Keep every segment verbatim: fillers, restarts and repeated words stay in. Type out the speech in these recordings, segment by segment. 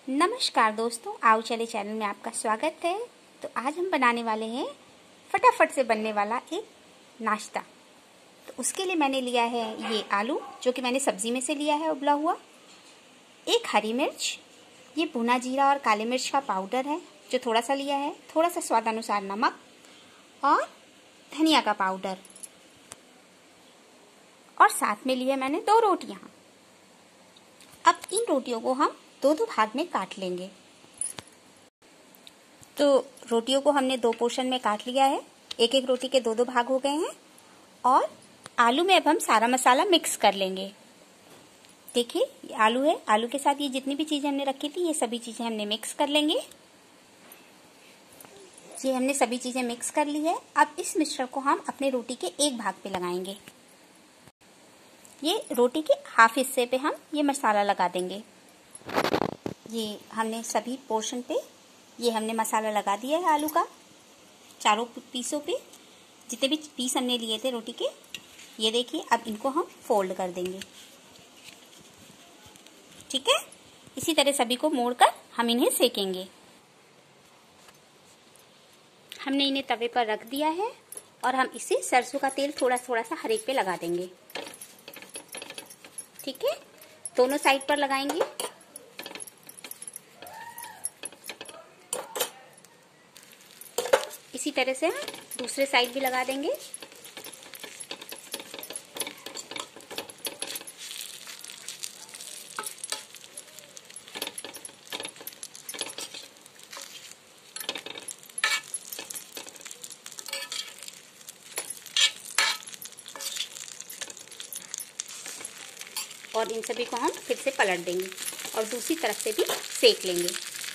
नमस्कार दोस्तों, आओ चले चैनल में आपका स्वागत है। तो आज हम बनाने वाले हैं फटाफट से बनने वाला एक नाश्ता। तो उसके लिए मैंने लिया है ये आलू, जो कि मैंने सब्जी में से लिया है उबला हुआ, एक हरी मिर्च, ये भुना जीरा और काले मिर्च का पाउडर है जो थोड़ा सा लिया है, थोड़ा सा स्वादानुसार नमक और धनिया का पाउडर, और साथ में लिया मैंने दो रोटियां। अब इन रोटियों को हम दो दो भाग में काट लेंगे। तो रोटियों को हमने दो पोर्शन में काट लिया है, एक एक रोटी के दो दो भाग हो गए हैं। और आलू में अब हम सारा मसाला मिक्स कर लेंगे। देखिए ये आलू है, आलू के साथ ये जितनी भी चीजें हमने रखी थी ये सभी चीजें हमने मिक्स कर लेंगे। ये हमने सभी चीजें मिक्स कर ली है। अब इस मिश्रण को हम अपने रोटी के एक भाग पे लगाएंगे। ये रोटी के हाफ हिस्से पे हम ये मसाला लगा देंगे। ये हमने सभी पोर्शन पे ये हमने मसाला लगा दिया है आलू का, चारों पीसों पे जितने भी पीस हमने लिए थे रोटी के। ये देखिए, अब इनको हम फोल्ड कर देंगे। ठीक है, इसी तरह सभी को मोड़कर हम इन्हें सेकेंगे। हमने इन्हें तवे पर रख दिया है और हम इसे सरसों का तेल थोड़ा थोड़ा सा हर एक पे लगा देंगे। ठीक है, दोनों साइड पर लगाएंगे। इसी तरह से हम दूसरे साइड भी लगा देंगे। और इन सभी को हम फिर से पलट देंगे और दूसरी तरफ से भी सेक लेंगे।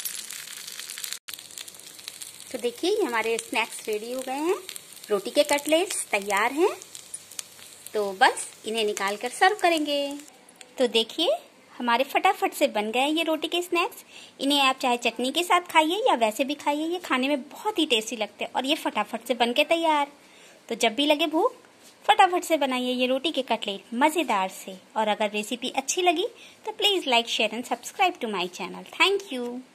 तो देखिए ये हमारे स्नैक्स रेडी हो गए हैं। रोटी के कटलेट्स तैयार हैं। तो बस इन्हें निकाल कर सर्व करेंगे। तो देखिए हमारे फटाफट से बन गए ये रोटी के स्नैक्स। इन्हें आप चाहे चटनी के साथ खाइए या वैसे भी खाइए, ये खाने में बहुत ही टेस्टी लगते हैं और ये फटाफट से बन के तैयार। तो जब भी लगे भूख, फटाफट से बनाइए ये रोटी के कटलेट मज़ेदार से। और अगर रेसिपी अच्छी लगी तो please like, share and subscribe to my channel. Thank you.